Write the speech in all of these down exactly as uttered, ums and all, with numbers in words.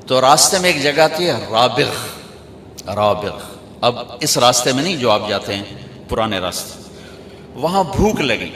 تو راستے میں ایک جگہ تھی رابغ، رابغ، اب اس راستے میں نہیں جو آپ جاتے ہیں، پرانے راستے، وہاں بھوک لگی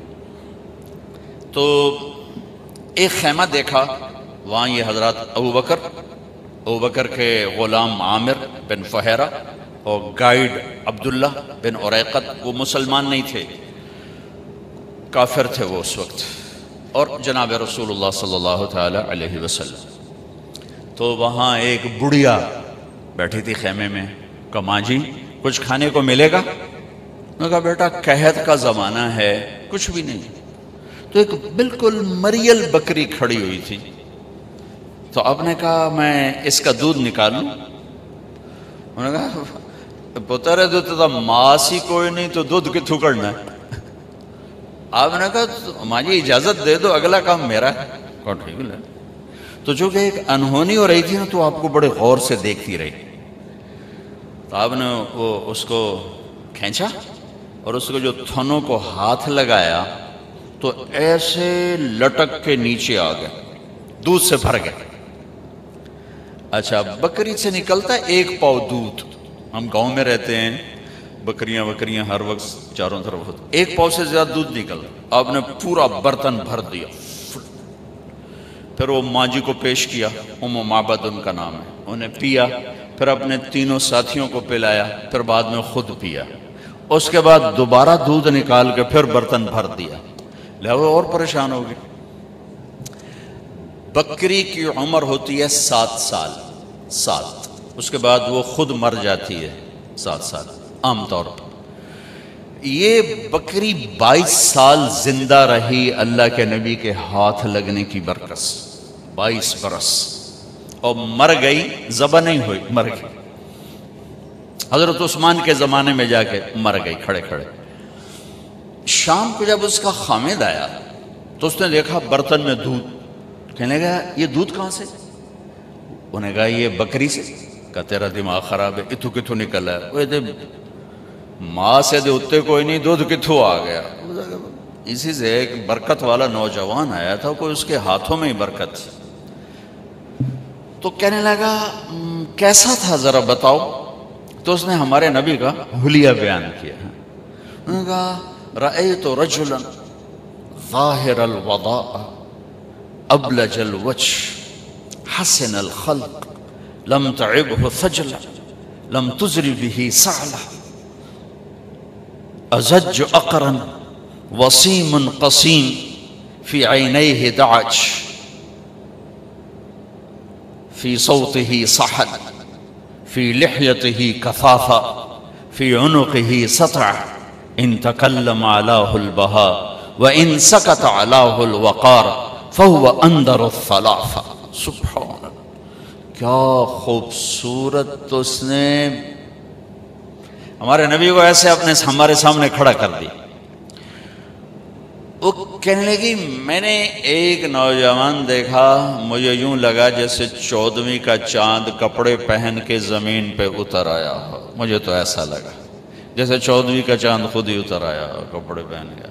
تو ایک خیمہ دیکھا، وہاں یہ حضرات ابو بکر ابو بکر کے غلام عامر بن فہیرہ اور گائیڈ عبداللہ بن عریقت، وہ مسلمان نہیں تھے، کافر تھے وہ اس وقت، اور جناب رسول اللہ صلی اللہ تعالی علیہ وسلم۔ تو وہاں ایک بڑھیا بیٹھی تھی خیمے میں، کہا ماں جی کچھ کھانے کو ملے گا؟ انہوں نے کہا بیٹا قحط کا زمانہ ہے، کچھ بھی نہیں۔ تو ایک بالکل مریل بکری کھڑی ہوئی تھی، تو آپ نے کہا میں اس کا دودھ نکالوں؟ انہوں نے کہا پتر ہے دودھ تو ماس ہی کوئی نہیں تو دودھ کتوں کرنا ہے؟ آپ نے کہا ماں جی اجازت دے دو، اگلا کام میرا ہے۔ کہا ٹھیک ہے۔ تو جو کہ ایک انہونی ہو رہی تھی نا، تو آپ کو بڑے غور سے دیکھتی رہی، تو آپ نے وہ اس کو کھینچا اور اس کو جو تھنوں کو ہاتھ لگایا تو ایسے لٹک کے نیچے آ گیا، دودھ سے بھر گیا۔ اچھا، بکری سے نکلتا ہے ایک پاؤ دودھ، ہم گاؤں میں رہتے ہیں، بکریاں بکریاں ہر وقت چاروں طرف ہوتی، ایک پاؤ سے زیادہ دودھ نکلتا، آپ نے پورا برتن بھر دیا، پھر وہ ماں جی کو پیش کیا، ام معبد ان کا نام ہے، انہیں پیا، پھر اپنے تینوں ساتھیوں کو پلایا، پھر بعد میں خود پیا، اس کے بعد دوبارہ دودھ نکال کے پھر برتن بھر دیا، لہذا اور پریشان ہو گئے۔ بکری کی عمر ہوتی ہے سات سال، سات، اس کے بعد وہ خود مر جاتی ہے، سات سال عام طور پر۔ یہ بکری بائیس سال زندہ رہی اللہ کے نبی کے ہاتھ لگنے کی برکت، بائیس برس، اور مر گئی، ذبح نہیں ہوئی، مر گئی۔ حضرت عثمان کے زمانے میں جا کے مر گئی کھڑے کھڑے۔ شام کو جب اس کا خامد آیا تو اس نے دیکھا برتن میں دودھ، کہنے لگا یہ دودھ کہاں سے؟ انہوں نے کہا یہ بکری سے۔ کہا تیرا دماغ خراب ہے، اتھو کتھو نکلا ہے؟ وہ دے ماں سے دے اتے کوئی نہیں، دودھ کتھو آ گیا؟ اسی سے ایک برکت والا نوجوان آیا تھا، کوئی اس کے ہاتھوں میں ہی برکت تھی۔ تو کہنے لگا کیسا تھا ذرا بتاؤ؟ تو اس نے ہمارے نبی کا حلیہ بیان کیا۔ انہوں نے کہا رأیت رجلا ظاہر الوضاء ابلج الوجه حسن الخلق لم تعبه ثجلة لم تزر به سعلة أزج أقرا وصيم قصيم في عينيه دعج في صوته صحن في لحيته كثافة في عنقه سطع إن تكلم علاه البهاء وإن سكت علاه الوقار فهو أندر الثلاثة۔ سبحان اللہ، کیا خوبصورت اس نے ہمارے نبی کو ایسے اپنے ہمارے سامنے کھڑا کر دی۔ وہ کہنے لگی میں نے ایک نوجوان دیکھا، مجھے یوں لگا جیسے چودھویں کا چاند کپڑے پہن کے زمین پہ اتر آیا ہو، مجھے تو ایسا لگا جیسے چودھویں کا چاند خود ہی اتر آیا ہو کپڑے پہن گیا،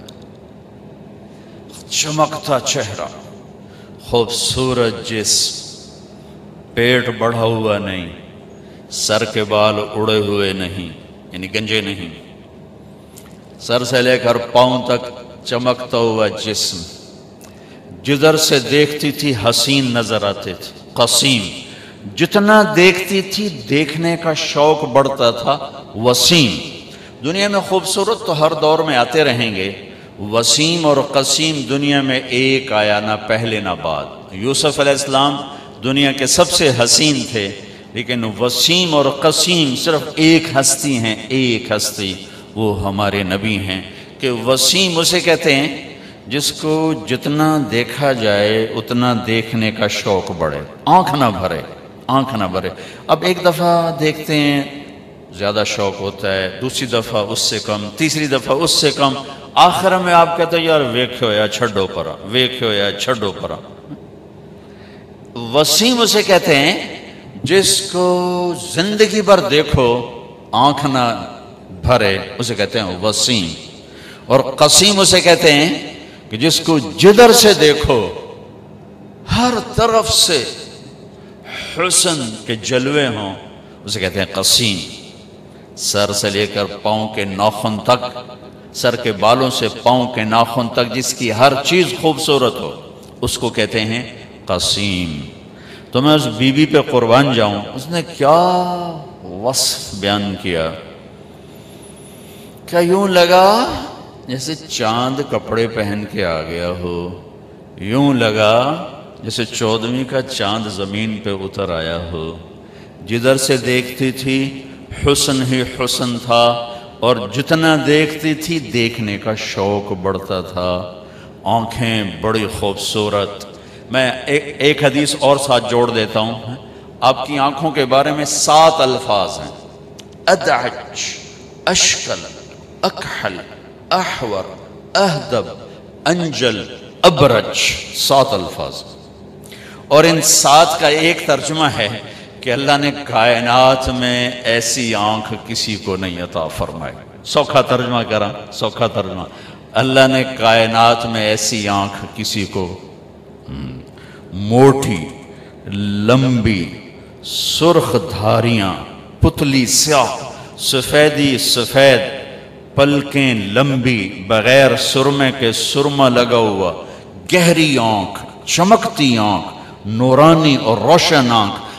چمکتا چہرہ، خوبصورت جسم، پیٹ بڑھا ہوا نہیں، سر کے بال اڑے ہوئے نہیں، یعنی گنجے نہیں، سر سے لے کر پاؤں تک چمکتا ہوا جسم، جدھر سے دیکھتی تھی حسین نظر آتے تھے، قسیم، جتنا دیکھتی تھی دیکھنے کا شوق بڑھتا تھا، وسیم۔ دنیا میں خوبصورت تو ہر دور میں آتے رہیں گے، وسیم اور قسیم دنیا میں ایک آیا، نہ پہلے نہ بعد۔ یوسف علیہ السلام دنیا کے سب سے حسین تھے، لیکن وسیم اور قسیم صرف ایک ہستی ہیں، ایک ہستی، وہ ہمارے نبی ہیں۔ کہ وسیم اسے کہتے ہیں جس کو جتنا دیکھا جائے اتنا دیکھنے کا شوق بڑھے، آنکھ نہ بھرے، آنکھ نہ بھرے۔ اب ایک دفعہ دیکھتے ہیں زیادہ شوق ہوتا ہے، دوسری دفعہ اس سے کم، تیسری دفعہ اس سے کم، آخر میں آپ کہتے ہیں یار ویکھو یا چھڈو پرا، ویکھو یا چھڈو پرا۔ وسیم اسے کہتے ہیں جس کو زندگی بھر دیکھو آنکھ نہ بھرے، اسے کہتے ہیں وسیم۔ اور قسیم اسے کہتے ہیں کہ جس کو جدھر سے دیکھو ہر طرف سے حسن کے جلوے ہوں، اسے کہتے ہیں قسیم۔ سر سے لے کر پاؤں کے ناخن تک، سر کے بالوں سے پاؤں کے ناخن تک جس کی ہر چیز خوبصورت ہو، اس کو کہتے ہیں قسیم۔ تو میں اس بی بی پہ قربان جاؤں، اس نے کیا وصف بیان کیا، کیا یوں لگا جیسے چاند کپڑے پہن کے آ گیا ہو، یوں لگا جیسے چودھویں کا چاند زمین پہ اتر آیا ہو۔ جدھر سے دیکھتی تھی حسن ہی حسن تھا، اور جتنا دیکھتی تھی دیکھنے کا شوق بڑھتا تھا۔ آنکھیں بڑی خوبصورت۔ میں ایک ایک حدیث اور ساتھ جوڑ دیتا ہوں، آپ کی آنکھوں کے بارے میں سات الفاظ ہیں: ادعج، اشکل، اکحل، احور، اہدب، انجل، ابرج، سات الفاظ۔ اور ان سات کا ایک ترجمہ ہے کہ اللہ نے کائنات میں ایسی آنکھ کسی کو نہیں عطا فرمائی۔ سوکھا ترجمہ کرا، سوکھا ترجمہ، اللہ نے کائنات میں ایسی آنکھ کسی کو، موٹی، لمبی، سرخ دھاریاں، پتلی سیاہ، سفیدی سفید، پلکیں لمبی، بغیر سرمے کے سرما لگا ہوا، گہری آنکھ، چمکتی آنکھ، نورانی اور روشن آنکھ،